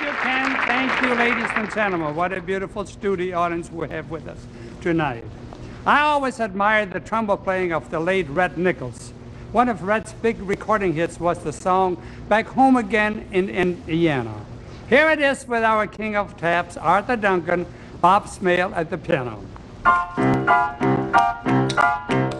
you, Ken. Thank you, ladies and gentlemen. What a beautiful studio audience we have with us tonight. I always admired the trumpet playing of the late Red Nichols. One of Red's big recording hits was the song Back Home Again in Indiana. Here it is with our king of taps, Arthur Duncan, Bob Smale at the piano.